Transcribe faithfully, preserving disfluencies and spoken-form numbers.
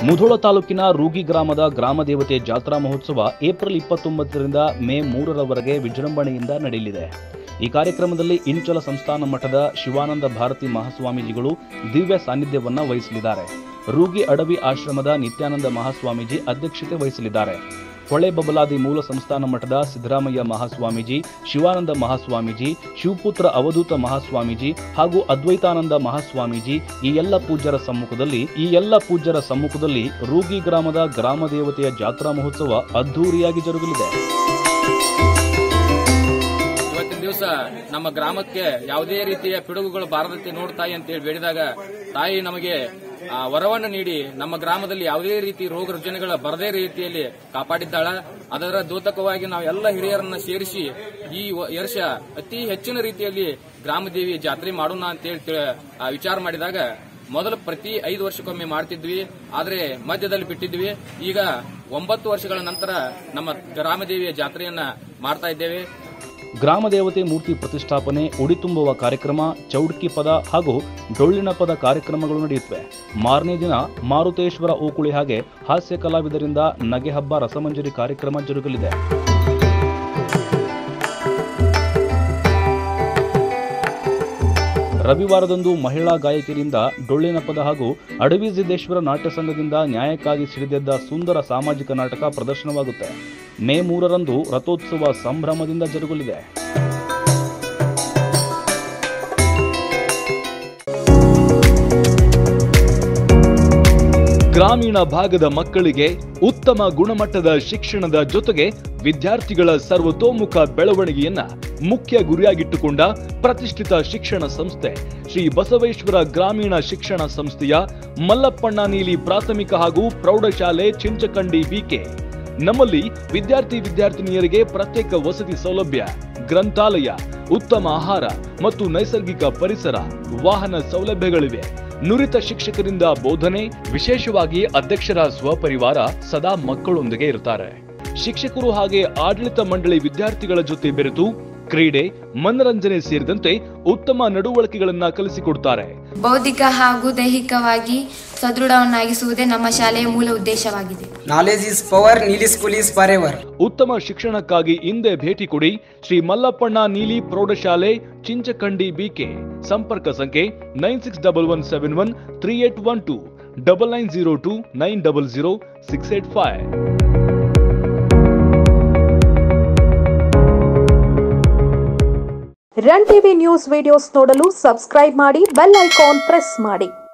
ಮುಧೋಳ ತಾಲೂಕಿನ ರೂಗಿ ಗ್ರಾಮದ ಗ್ರಾಮ ದೇವತೆ ಜಾತ್ರಾ ಮಹೋತ್ಸವ ಏಪ್ರಿಲ್ ಇಪ್ಪತ್ತೊಂಬತ್ತರಿಂದ ಮೇ ಮೂರರವರೆಗೆ ವಿಜೃಂಭಣೆಯಿಂದ ನಡೆಯಲಿದೆ. ಈ ಕಾರ್ಯಕ್ರಮದಲ್ಲಿ ಇಂಚಲ ಸಂಸ್ಥಾನ ಮಠದ ಶಿವಾನಂದ ಭಾರತಿ ಮಹಾಸ್ವಾಮೀಜಿಗಳು ದಿವ್ಯ ಸಾನ್ನಿಧ್ಯವನ್ನ ವಹಿಸಲಿದ್ದಾರೆ. ರೂಗಿ ಅಡವಿ ಆಶ್ರಮದ ನಿತ್ಯಾನಂದ ಮಹಾಸ್ವಾಮೀಜಿ ಅಧ್ಯಕ್ಷತೆ ವಹಿಸಲಿದ್ದಾರೆ. ಹೊಳೆ ಬಬಲಾದಿ ಮೂಲ ಸಂಸ್ಥಾನ ಮಠದ ಸಿದ್ದರಾಮಯ್ಯ ಮಹಾಸ್ವಾಮೀಜಿ, ಶಿವಾನಂದ ಮಹಾಸ್ವಾಮೀಜಿ, ಶಿವಪುತ್ರ ಅವಧೂತ ಮಹಾಸ್ವಾಮೀಜಿ ಹಾಗೂ ಅದ್ವೈತಾನಂದ ಮಹಾಸ್ವಾಮೀಜಿ ಈ ಎಲ್ಲ ಪೂಜ್ಯರ ಸಮ್ಮುಖದಲ್ಲಿ ಈ ಎಲ್ಲ ಪೂಜ್ಯರ ಸಮ್ಮುಖದಲ್ಲಿ ರೂಗಿ ಗ್ರಾಮದ ಗ್ರಾಮ ದೇವತೆಯ ಜಾತ್ರಾ ಮಹೋತ್ಸವ ಅದ್ದೂರಿಯಾಗಿ ಜರುಗಲಿದೆ. ಇವತ್ತಿನ ದಿವಸ ನಮ್ಮ ಗ್ರಾಮಕ್ಕೆ ಯಾವುದೇ ರೀತಿಯ ಪಿಡುಗುಗಳು ಬಾರದಂತೆ ನೋಡ್ತಾಯಿ ಅಂತ ಹೇಳಿ ಬೇಡಿದಾಗ ತಾಯಿ ನಮಗೆ ವರವನ್ನು ನೀಡಿ ನಮ್ಮ ಗ್ರಾಮದಲ್ಲಿ ಯಾವುದೇ ರೀತಿ ರೋಗ ರುಜಿನಗಳ ಬರದೇ ರೀತಿಯಲ್ಲಿ ಕಾಪಾಡಿದ್ದಾಳ. ಅದರ ದ್ಯೋತಕವಾಗಿ ನಾವು ಎಲ್ಲ ಹಿರಿಯರನ್ನ ಸೇರಿಸಿ ಈ ವರ್ಷ ಅತಿ ಹೆಚ್ಚಿನ ರೀತಿಯಲ್ಲಿ ಗ್ರಾಮದೇವಿ ಜಾತ್ರೆ ಮಾಡೋಣ ಅಂತೇಳಿ ವಿಚಾರ ಮಾಡಿದಾಗ ಮೊದಲು ಪ್ರತಿ ಐದು ವರ್ಷಕ್ಕೊಮ್ಮೆ ಮಾಡ್ತಿದ್ವಿ, ಆದರೆ ಮಧ್ಯದಲ್ಲಿ ಬಿಟ್ಟಿದ್ವಿ. ಈಗ ಒಂಬತ್ತು ವರ್ಷಗಳ ನಂತರ ನಮ್ಮ ಗ್ರಾಮದೇವಿಯ ಜಾತ್ರೆಯನ್ನ ಮಾಡ್ತಾ ಇದ್ದೇವೆ. ಗ್ರಾಮ ದೇವತೆ ಮೂರ್ತಿ ಪ್ರತಿಷ್ಠಾಪನೆ, ಉಡಿ ತುಂಬುವ ಕಾರ್ಯಕ್ರಮ, ಚೌಡ್ಕಿ ಪದ ಹಾಗೂ ಡೊಳ್ಳಿನ ಪದ ಕಾರ್ಯಕ್ರಮಗಳು ನಡೆಯುತ್ತವೆ. ಮಾರನೇ ದಿನ ಮಾರುತೇಶ್ವರ ಓಕುಳಿ ಹಾಗೆ ಹಾಸ್ಯ ಕಲಾವಿದರಿಂದ ನಗೆ ಹಬ್ಬ ರಸಮಂಜರಿ ಕಾರ್ಯಕ್ರಮ ಜರುಗಲಿದೆ. ರವಿವಾರದಂದು ಮಹಿಳಾ ಗಾಯಕಿಯರಿಂದ ಡೊಳ್ಳಿನ ಪದ ಹಾಗೂ ಅಡವಿ ಸಿದ್ದೇಶ್ವರ ನಾಟ್ಯ ಸಂಘದಿಂದ ನ್ಯಾಯಕ್ಕಾಗಿ ಸಿಡಿದೆದ್ದ ಸುಂದರ ಸಾಮಾಜಿಕ ನಾಟಕ ಪ್ರದರ್ಶನವಾಗುತ್ತೆ. ಮೇ ಮೂರರಂದು ರಥೋತ್ಸವ ಸಂಭ್ರಮದಿಂದ ಜರುಗಲಿದೆ. ಗ್ರಾಮೀಣ ಭಾಗದ ಮಕ್ಕಳಿಗೆ ಉತ್ತಮ ಗುಣಮಟ್ಟದ ಶಿಕ್ಷಣದ ಜೊತೆಗೆ ವಿದ್ಯಾರ್ಥಿಗಳ ಸರ್ವತೋಮುಖ ಬೆಳವಣಿಗೆಯನ್ನ ಮುಖ್ಯ ಗುರಿಯಾಗಿಟ್ಟುಕೊಂಡ ಪ್ರತಿಷ್ಠಿತ ಶಿಕ್ಷಣ ಸಂಸ್ಥೆ ಶ್ರೀ ಬಸವೇಶ್ವರ ಗ್ರಾಮೀಣ ಶಿಕ್ಷಣ ಸಂಸ್ಥೆಯ ಮಲ್ಲಪ್ಪಣ್ಣ ನೀಲಿ ಪ್ರಾಥಮಿಕ ಹಾಗೂ ಪ್ರೌಢಶಾಲೆ ಚಿಂಚಕಂಡಿ ಬಿಕೆ. ನಮ್ಮಲ್ಲಿ ವಿದ್ಯಾರ್ಥಿ ವಿದ್ಯಾರ್ಥಿನಿಯರಿಗೆ ಪ್ರತ್ಯೇಕ ವಸತಿ ಸೌಲಭ್ಯ, ಗ್ರಂಥಾಲಯ, ಉತ್ತಮ ಆಹಾರ ಮತ್ತು ನೈಸರ್ಗಿಕ ಪರಿಸರ, ವಾಹನ ಸೌಲಭ್ಯಗಳಿವೆ. ನುರಿತ ಶಿಕ್ಷಕರಿಂದ ಬೋಧನೆ, ವಿಶೇಷವಾಗಿ ಅಧ್ಯಕ್ಷರ ಸ್ವಪರಿವಾರ ಸದಾ ಮಕ್ಕಳೊಂದಿಗೆ ಇರ್ತಾರೆ. ಶಿಕ್ಷಕರು ಹಾಗೆ ಆಡಳಿತ ಮಂಡಳಿ ವಿದ್ಯಾರ್ಥಿಗಳ ಜೊತೆ ಬೆರೆತು ಕ್ರೀಡೆ, ಮನರಂಜನೆ ಸೇರಿದಂತೆ ಉತ್ತಮ ನಡವಳಿಕೆಗಳನ್ನ ಕಲಿಸಿಕೊಡ್ತಾರೆ. ಬೌದ್ಧಿಕ ಹಾಗೂ ದೈಹಿಕವಾಗಿ ಸದೃಢವನ್ನಾಗಿಸುವುದೇ ನಮ್ಮ ಶಾಲೆಯ ಮೂಲ ಉದ್ದೇಶವಾಗಿದೆ. Knowledge is power, Neeli school is forever. ಉತ್ತಮ ಶಿಕ್ಷಣಕ್ಕಾಗಿ ಹಿಂದೆ ಭೇಟಿ ಕೊಡಿ ಶ್ರೀ ಮಲ್ಲಪ್ಪಣ್ಣ ನೀಲಿ ಪ್ರೌಢಶಾಲೆ, ಚಿಂಚಕಂಡಿ ಬಿಕೆ. ಸಂಪರ್ಕ ಸಂಖ್ಯೆ nine six double one seven one three eight one two double nine zero two nine double zero six eight five. Run TV news videos ನೋಡಲು ಸಬ್ಸ್ಕ್ರೈಬ್ ಮಾಡಿ, ಬೆಲ್ ಐಕಾನ್ ಪ್ರೆಸ್ ಮಾಡಿ.